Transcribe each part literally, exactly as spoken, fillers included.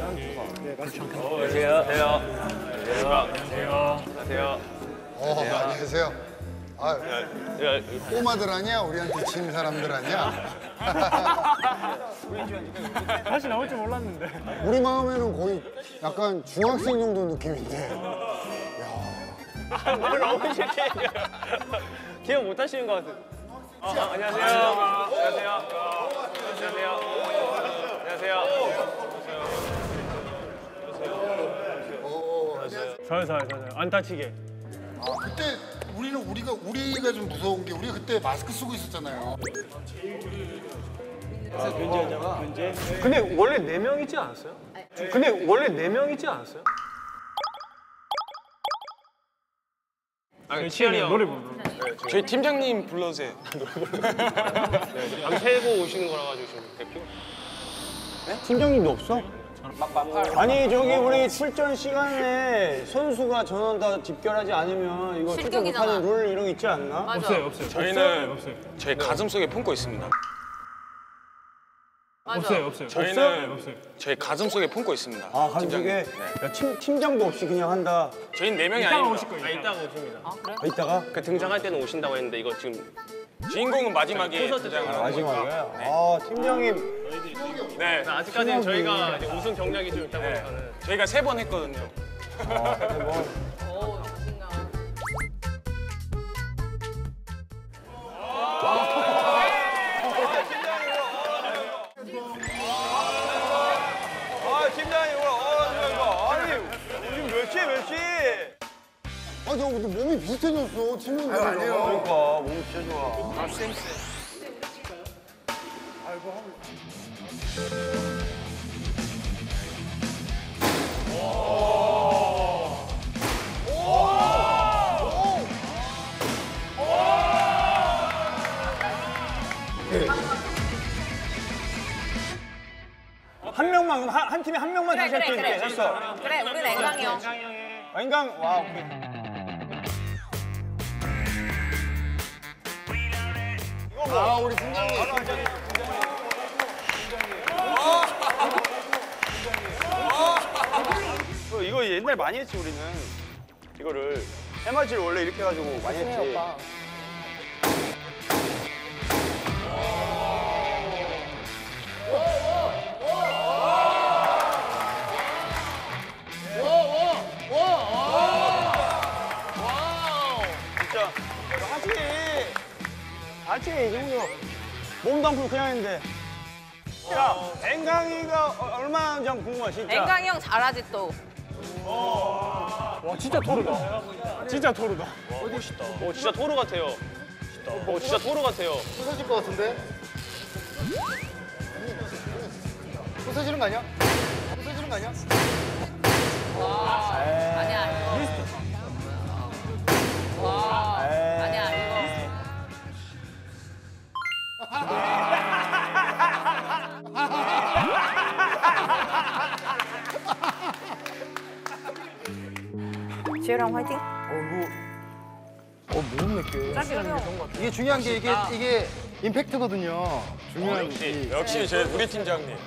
네, 맞습니다. 안녕하세요. 안녕하세요. 안녕하세요. 안녕하세요. 어, 안녕하세요. 아, 꼬마들 아니야? 우리한테 진 사람들 아니야? 다시 나올 줄 몰랐는데. 우리 마음에는 거의 약간 중학생 정도 느낌인데. 뭘 너무 쉽게 얘기해요. 기억 못 하시는 것 같아요. 어, 어, 안녕하세요. 안녕하세요. 안녕하세요. 안녕하세요. 잘, 잘, 잘. 안 다치게. 아, 그때 우리는 우리가 우리가 좀 무서운 게 우리가 그때 마스크 쓰고 있었잖아요. 근데 원래 네 명이지 않았어요? 근데 원래 네 명이지 않았어요? 아니, 치열이 형. 노래 부르는. 저희 팀장님 불러주세요. 밤새고 오시는 거라 가지고 지금 대표. 팀장님도 없어? 아니 저기 우리 출전 시간에 선수가 전원 다 집결하지 않으면 이거 출전 못하는 룰 이런 거 있지 않나? 맞아. 없어요, 없어요. 저희는 없어요. 저희 가슴 속에 품고 있습니다. 맞아. 없어요, 없어요. 저희는 없어요. 저희 가슴 속에 품고 있습니다. 아 가족에 야, 팀, 팀장도 없이 그냥 한다. 저희는 네 명이 이따가 아닙니다. 오실 거예요. 아, 이따가 오십니다. 아, 그래? 아, 이따가? 그 등장할 때는 오신다고 했는데 이거 지금 주인공은 마지막에 콘서트 등장을 하는 마지막에? 거니까. 아 팀장님 네, 아직까지는 저희가 이제 우승 경력이 좀 있다 보니까는 저희가 세 번 했거든요. 아, 대박. 오, 자신감. 아 팀장님 이거 어 이거 아니 요즘 몇 시에 몇 시? 아, 저 근데 몸이 비슷해졌어, 팀원들. 아니에요. 그러니까 몸 진짜 좋아. 아 쌩쌩. 한 명만 그럼 한, 한 팀에 한 명만 그래, 다시 할수 그래, 있게 그래. 했어. 그래, 우리 랭강이 형. 아, 인강 와 오케이. 아, 우리 팀장님. 어, 이거 옛날 많이 했지 우리는. 이거를 해맞이를 원래 이렇게 해가지고 많이 했지. 오빠. 진짜 하지. 하지 이 정도. 몸도 안 풀고 그냥 했는데. 야, 앵강이가 어, 얼마나 좀 궁금해 진짜. 랭강이 형 잘하지 또. 와, 진짜 토르다. 진짜 토르다. 오 진짜 토르 같아요. 오 진짜 토르 같아요. 부서질 것 같은데? 부서지는 거 아니야? 부서지는 거 아니야? 아니야, 아니야. 와, 아니야, 아니야. 지혜랑 화이팅. 이게 중요한 게 이게, 이게 임팩트거든요. 중요한 역시 역시 저희 우리 팀장님.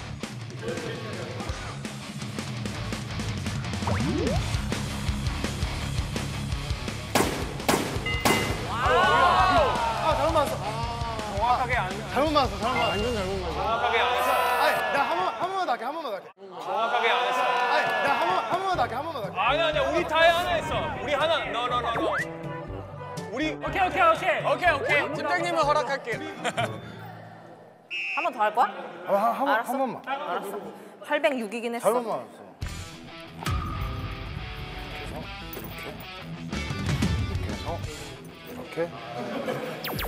아, 잘못 맞았어. 정확하게 안. 잘못 맞았어, 잘못 맞았어. 완전 잘못 맞았어. 정확하게 안 했어. 아니, 나 한 번, 한 번만 더 할게, 한 번만 더 할게. 정확하게 안 했어. 아니, 나 한 번, 한 번만 더 할게, 한 번만 더 할게. 아니 아니야 우리 다에 하나 했어. 우리 하나. 너너너너. 우리 오케이, 오케이, 오케이. 오케이 오케이. 팀장님은 허락할게요. 한 번 더 할 거야? 아, 한, 한, 번, 알았어. 한 번만. 알았어. 팔백육이긴 했어. 잘못 맞았어. 이렇게 해서, 이렇게 해서, 이렇게.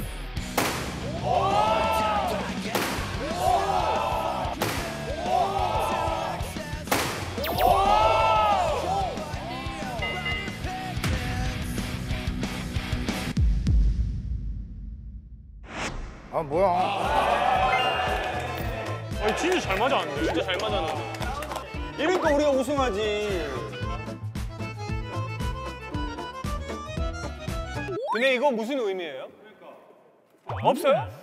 아, 뭐야. 아니, 진짜 잘 맞았는데. 진짜 잘 맞았는데. 이러니까 우리가 우승하지. 근데 이거 무슨 의미예요? 없어요?